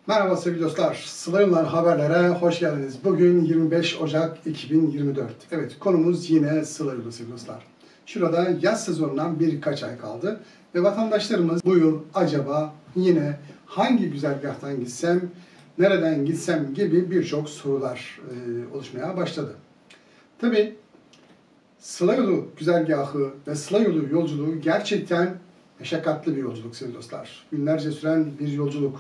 Merhaba sevgili dostlar, Sıla Yollar haberlere hoş geldiniz. Bugün 25 Ocak 2024. Evet, konumuz yine Sıla Yolu sevgili dostlar. Şurada yaz sezonundan birkaç ay kaldı ve vatandaşlarımız bu yıl acaba yine hangi güzergahtan gitsem, nereden gitsem gibi birçok sorular oluşmaya başladı. Tabii Sıla Yolu güzergahı ve Sıla Yolu yolculuğu gerçekten meşakkatli bir yolculuk sevgili dostlar. Günlerce süren bir yolculuk.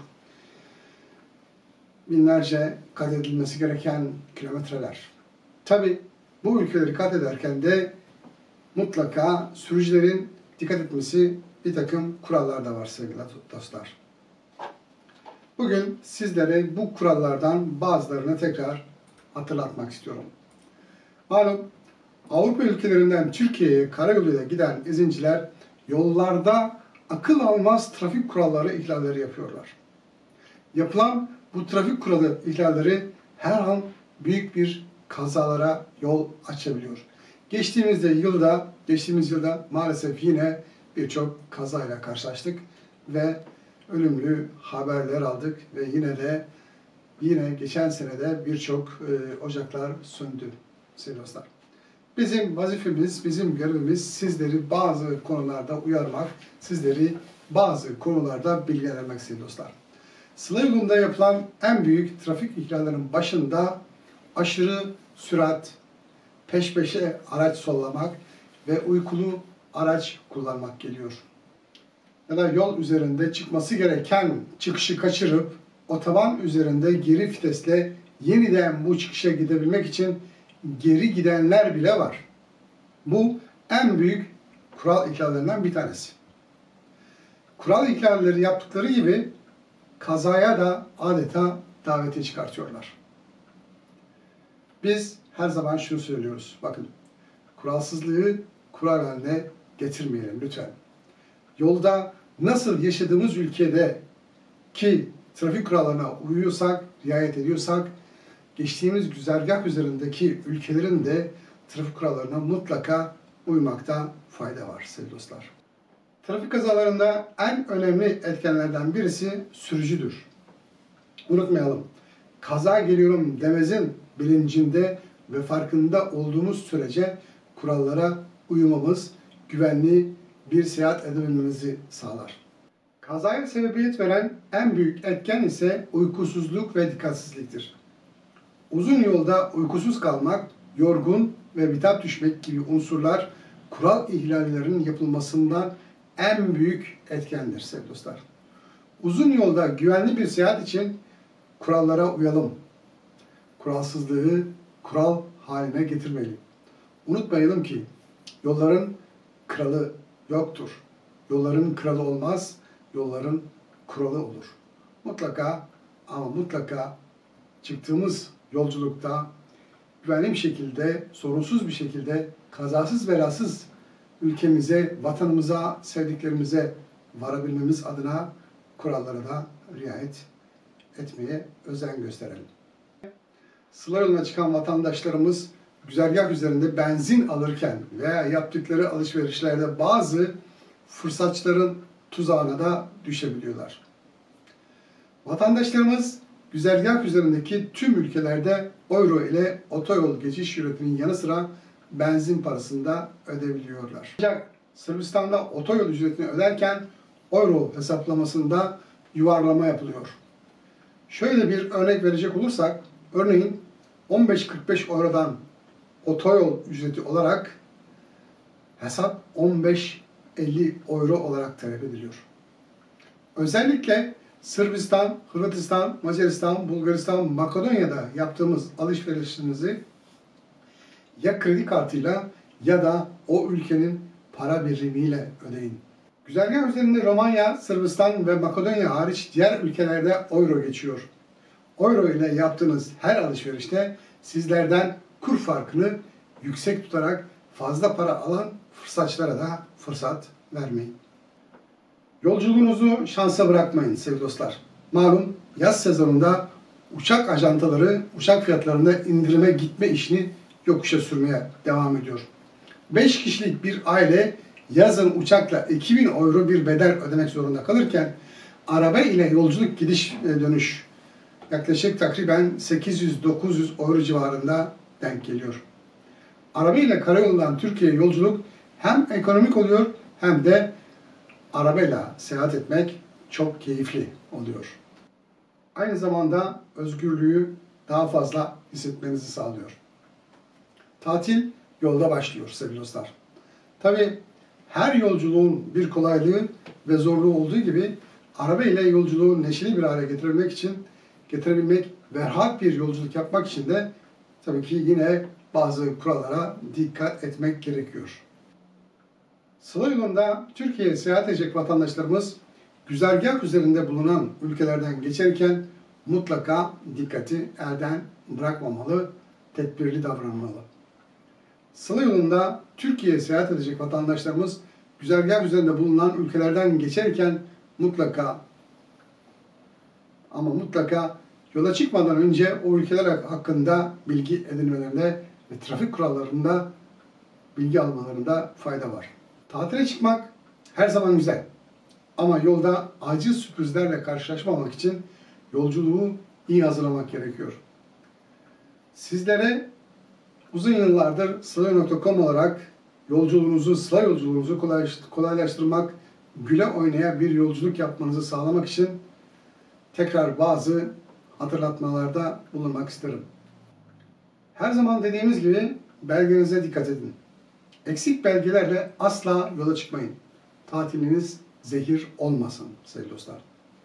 Binlerce kat edilmesi gereken kilometreler. Tabi bu ülkeleri kat ederken de mutlaka sürücülerin dikkat etmesi bir takım kurallar da var sevgili dostlar. Bugün sizlere bu kurallardan bazılarını tekrar hatırlatmak istiyorum. Malum Avrupa ülkelerinden Türkiye'ye karayoluyla giden izinciler yollarda akıl almaz trafik kuralları ihlalleri yapıyorlar. Yapılan bu trafik kuralı ihlalleri her an büyük bir kazalara yol açabiliyor. Geçtiğimiz yılda maalesef yine birçok kazayla karşılaştık ve ölümlü haberler aldık ve yine geçen senede birçok ocaklar söndü sevgili dostlar. Bizim vazifemiz, bizim görevimiz sizleri bazı konularda uyarmak, sizleri bazı konularda bilgilendirmek sevgili dostlar. Sıla yolunda yapılan en büyük trafik ihlallerinin başında aşırı sürat, peş peşe araç sollamak ve uykulu araç kullanmak geliyor. Ya da yol üzerinde çıkması gereken çıkışı kaçırıp otoban üzerinde geri vitesle yeniden bu çıkışa gidebilmek için geri gidenler bile var. Bu en büyük kural ihlallerinden bir tanesi. Kural ihlalleri yaptıkları gibi kazaya da adeta davetiye çıkartıyorlar. Biz her zaman şunu söylüyoruz. Bakın, kuralsızlığı kural haline getirmeyelim lütfen. Yolda nasıl yaşadığımız ülkede ki trafik kurallarına uyuyorsak, riayet ediyorsak, geçtiğimiz güzergah üzerindeki ülkelerin de trafik kurallarına mutlaka uymakta fayda var sevgili dostlar. Trafik kazalarında en önemli etkenlerden birisi sürücüdür. Unutmayalım, kaza geliyorum demezin bilincinde ve farkında olduğumuz sürece kurallara uymamız güvenli bir seyahat edebilmemizi sağlar. Kazaya sebebiyet veren en büyük etken ise uykusuzluk ve dikkatsizliktir. Uzun yolda uykusuz kalmak, yorgun ve bitap düşmek gibi unsurlar kural ihlallerinin yapılmasından en büyük etkendir sevgili dostlar. Uzun yolda güvenli bir seyahat için kurallara uyalım. Kuralsızlığı kural haline getirmeli. Unutmayalım ki yolların kralı yoktur. Yolların kralı olmaz, yolların kuralı olur. Mutlaka ama mutlaka çıktığımız yolculukta güvenli bir şekilde, sorunsuz bir şekilde, kazasız belasız ülkemize, vatanımıza, sevdiklerimize varabilmemiz adına kurallara da riayet etmeye özen gösterelim. Sıla yoluna çıkan vatandaşlarımız güzergah üzerinde benzin alırken veya yaptıkları alışverişlerde bazı fırsatçıların tuzağına da düşebiliyorlar. Vatandaşlarımız güzergah üzerindeki tüm ülkelerde euro ile otoyol geçiş ücretinin yanı sıra benzin parasını da ödeyebiliyorlar. Ancak Sırbistan'da otoyol ücretini öderken euro hesaplamasında yuvarlama yapılıyor. Şöyle bir örnek verecek olursak, örneğin 15-45 eurodan otoyol ücreti olarak hesap 15-50 euro olarak talep ediliyor. Özellikle Sırbistan, Hırvatistan, Macaristan, Bulgaristan, Makedonya'da yaptığımız alışverişinizi ya kredi kartıyla ya da o ülkenin para birimiyle ödeyin. Güzergah üzerinde Romanya, Sırbistan ve Makedonya hariç diğer ülkelerde euro geçiyor. Euro ile yaptığınız her alışverişte sizlerden kur farkını yüksek tutarak fazla para alan fırsatçılara da fırsat vermeyin. Yolculuğunuzu şansa bırakmayın sevgili dostlar. Malum yaz sezonunda uçak ajantaları uçak fiyatlarında indirime gitme işini yokuşa sürmeye devam ediyor. 5 kişilik bir aile yazın uçakla 2000 euro bir bedel ödemek zorunda kalırken araba ile yolculuk gidiş dönüş yaklaşık takriben 800-900 euro civarında denk geliyor. Araba ile karayolundan Türkiye'ye yolculuk hem ekonomik oluyor hem de arabayla seyahat etmek çok keyifli oluyor. Aynı zamanda özgürlüğü daha fazla hissetmenizi sağlıyor. Tatil yolda başlıyor sevgili dostlar. Tabii her yolculuğun bir kolaylığı ve zorluğu olduğu gibi araba ile yolculuğu neşeli bir hale getirebilmek ve rahat bir yolculuk yapmak için de tabii ki yine bazı kurallara dikkat etmek gerekiyor. Sıla yolunda Türkiye'ye seyahat edecek vatandaşlarımız güzergah üzerinde bulunan ülkelerden geçerken mutlaka dikkati elden bırakmamalı, tedbirli davranmalı. Sıla yolunda Türkiye'ye seyahat edecek vatandaşlarımız güzergah üzerinde bulunan ülkelerden geçerken mutlaka yola çıkmadan önce o ülkeler hakkında bilgi edinmelerinde ve trafik kurallarında bilgi almalarında fayda var. Tatile çıkmak her zaman güzel. Ama yolda acil sürprizlerle karşılaşmamak için yolculuğu iyi hazırlamak gerekiyor. Sizlere uzun yıllardır Sıla.com olarak Sıla yolculuğunuzu kolaylaştırmak, güle oynaya bir yolculuk yapmanızı sağlamak için tekrar bazı hatırlatmalarda bulunmak isterim. Her zaman dediğimiz gibi belgenize dikkat edin. Eksik belgelerle asla yola çıkmayın. Tatiliniz zehir olmasın sevgili dostlar.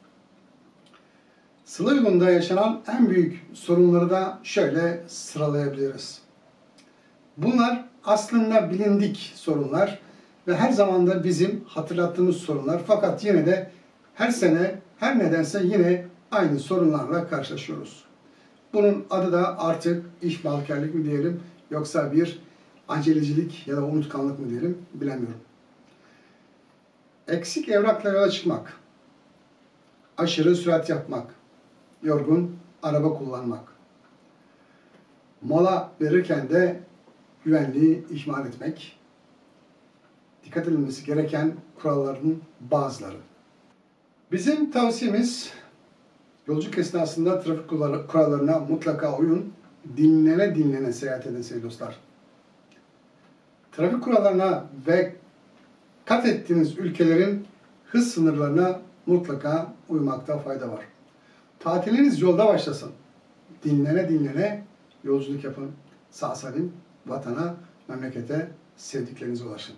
Sıla yolunda yaşanan en büyük sorunları da şöyle sıralayabiliriz. Bunlar aslında bilindik sorunlar ve her zaman da bizim hatırlattığımız sorunlar. Fakat yine de her sene her nedense yine aynı sorunlarla karşılaşıyoruz. Bunun adı da artık ihmalkarlık mı diyelim yoksa bir acelecilik ya da unutkanlık mı diyelim bilemiyorum. Eksik evrakla yola çıkmak, aşırı sürat yapmak, yorgun araba kullanmak, mola verirken de güvenliği ihmal etmek, dikkat edilmesi gereken kuralların bazıları. Bizim tavsiyemiz yolculuk esnasında trafik kurallarına mutlaka uyun, dinlene seyahat edin sevgili dostlar. Trafik kurallarına ve kat ettiğiniz ülkelerin hız sınırlarına mutlaka uymakta fayda var. Tatiliniz yolda başlasın. Dinlene yolculuk yapın. Sağ salim vatana, memlekete, sevdiklerinize ulaşın.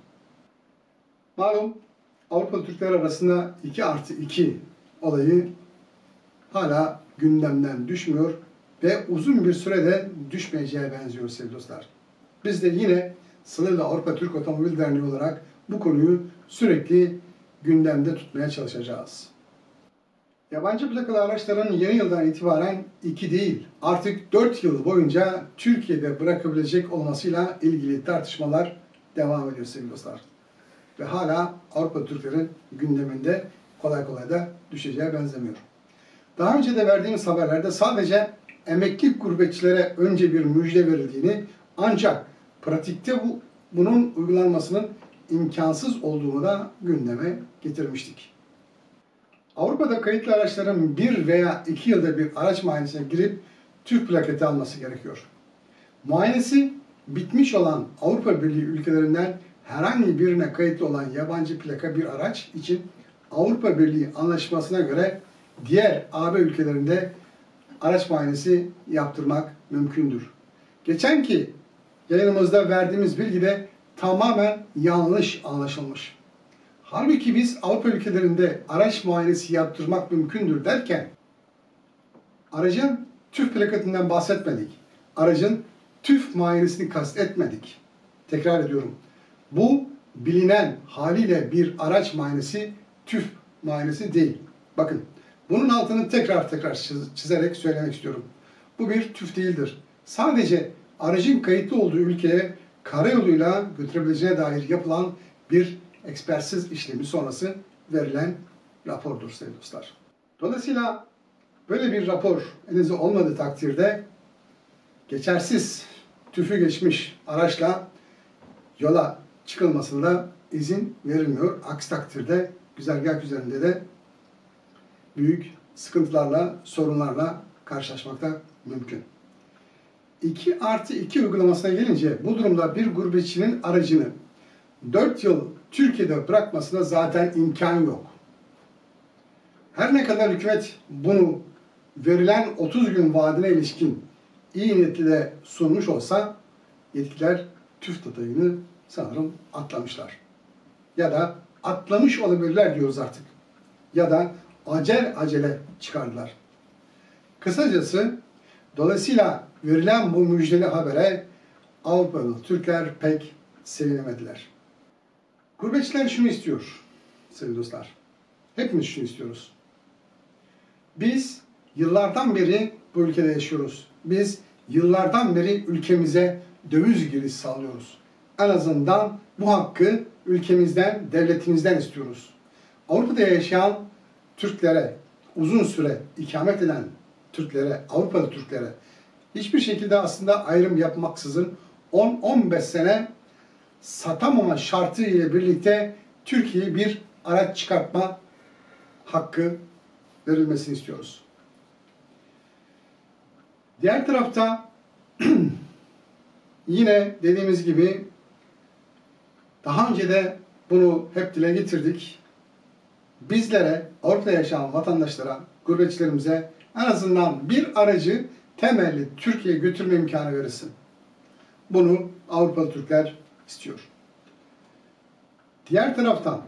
Malum Avrupalı Türkler arasında 2+2 olayı hala gündemden düşmüyor ve uzun bir sürede düşmeyeceğe benziyor sevgili dostlar. Biz de yine Sıla Avrupa Türk Otomobil Derneği olarak bu konuyu sürekli gündemde tutmaya çalışacağız. Yabancı plakalı araçların yeni yıldan itibaren 2 değil, artık 4 yıl boyunca Türkiye'de bırakabilecek olmasıyla ilgili tartışmalar devam ediyor sevgili dostlar. Ve hala Avrupa Türklerin gündeminde kolay kolay da düşeceğe benzemiyor. Daha önce de verdiğimiz haberlerde sadece emekli gurbetçilere önce bir müjde verildiğini ancak pratikte bunun uygulanmasının imkansız olduğunu da gündeme getirmiştik. Avrupa'da kayıtlı araçların 1 veya 2 yılda bir araç muayenesine girip Türk plaketi alması gerekiyor. Muayenesi bitmiş olan Avrupa Birliği ülkelerinden herhangi birine kayıtlı olan yabancı plaka bir araç için Avrupa Birliği anlaşmasına göre diğer AB ülkelerinde araç muayenesi yaptırmak mümkündür. Geçenki yayınımızda verdiğimiz bilgi de tamamen yanlış anlaşılmış. Halbuki biz Avrupa ülkelerinde araç muayenesi yaptırmak mümkündür derken aracın TÜV plaketinden bahsetmedik. Aracın TÜV muayenesini kastetmedik. Tekrar ediyorum. Bu bilinen haliyle bir araç muayenesi TÜV muayenesi değil. Bakın bunun altını tekrar çizerek söylemek istiyorum. Bu bir TÜV değildir. Sadece aracın kayıtlı olduğu ülkeye karayoluyla götürebileceğine dair yapılan bir ekspertiz işlemi sonrası verilen rapordur sevgili dostlar. Dolayısıyla böyle bir rapor elinizde olmadığı takdirde geçersiz TÜV'ü geçmiş araçla yola çıkılmasına izin verilmiyor. Aksi takdirde güzergah üzerinde de büyük sıkıntılarla, sorunlarla karşılaşmakta mümkün. 2+2 uygulamasına gelince bu durumda bir gurbetçinin aracını 4 yıl Türkiye'de bırakmasına zaten imkan yok. Her ne kadar hükümet bunu verilen 30 gün vaadine ilişkin iyi niyetiyle sunmuş olsa yetkililer TÜV detayını sanırım atlamışlar. Ya da atlamış olabilirler diyoruz artık. Ya da acele çıkardılar. Kısacası dolayısıyla verilen bu müjdeli habere Avrupalı Türkler pek sevinemediler. Gurbetçiler şunu istiyor sevgili dostlar. Hepimiz şunu istiyoruz. Biz yıllardan beri bu ülkede yaşıyoruz. Biz yıllardan beri ülkemize döviz girişi sağlıyoruz. En azından bu hakkı ülkemizden, devletimizden istiyoruz. Avrupa'da yaşayan Türklere, uzun süre ikamet eden Türklere, Avrupalı Türklere hiçbir şekilde aslında ayrım yapmaksızın 10-15 sene satamama şartı ile birlikte Türkiye'ye bir araç çıkartma hakkı verilmesini istiyoruz. Diğer tarafta yine dediğimiz gibi daha önce de bunu hep dile getirdik. Bizlere, Avrupa'da yaşayan vatandaşlara, gurbetçilerimize en azından bir aracı temelli Türkiye'ye götürme imkanı verilsin. Bunu Avrupalı Türkler istiyor. Diğer taraftan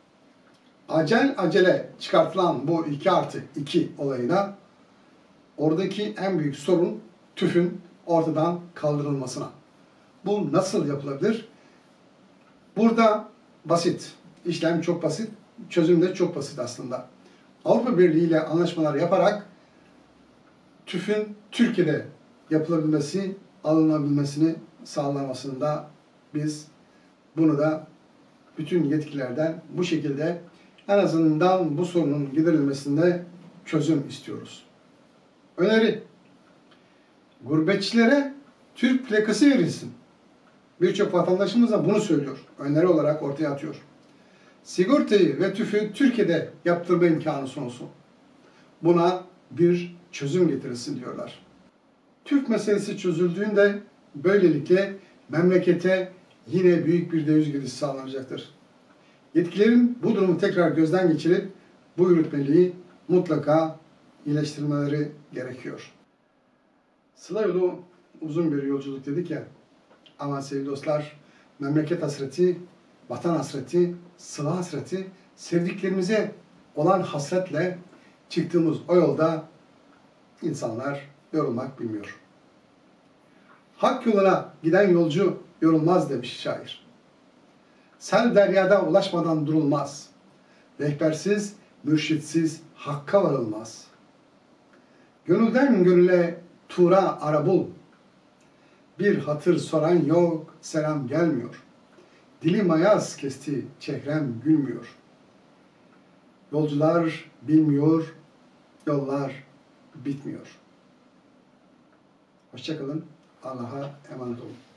acele çıkartılan bu 2+2 olayına oradaki en büyük sorun TÜV'ün ortadan kaldırılmasına. Bu nasıl yapılabilir? Burada basit. İşlem çok basit. Çözüm de çok basit aslında. Avrupa Birliği ile anlaşmalar yaparak TÜV'ün Türkiye'de yapılabilmesi, alınabilmesini sağlamasında biz bunu da bütün yetkililerden bu şekilde en azından bu sorunun giderilmesinde çözüm istiyoruz. Öneri: gurbetçilere Türk plakası verilsin. Birçok vatandaşımız da bunu söylüyor. Öneri olarak ortaya atıyor. Sigortayı ve TÜV'ü Türkiye'de yaptırma imkanı sunulsun. Buna bir çözüm getirilsin diyorlar. TÜV meselesi çözüldüğünde böylelikle memlekete yine büyük bir döviz girişi sağlanacaktır. Yetkililerin bu durumu tekrar gözden geçirip bu yürütmeliği mutlaka iyileştirmeleri gerekiyor. Sıla yolu uzun bir yolculuk dedik ya, ama sevgili dostlar, memleket hasreti, vatan hasreti, sıla hasreti, sevdiklerimize olan hasretle çıktığımız o yolda insanlar yorulmak bilmiyor. Hak yoluna giden yolcu yorulmaz demiş şair. Sel deryada ulaşmadan durulmaz. Rehbersiz, mürşitsiz hakka varılmaz. Gönülden gönüle tura ara bul. Bir hatır soran yok, selam gelmiyor. Dilim ayaz kesti, çehrem gülmüyor. Yolcular bilmiyor, yollar bitmiyor. Hoşça kalın, Allah'a emanet olun.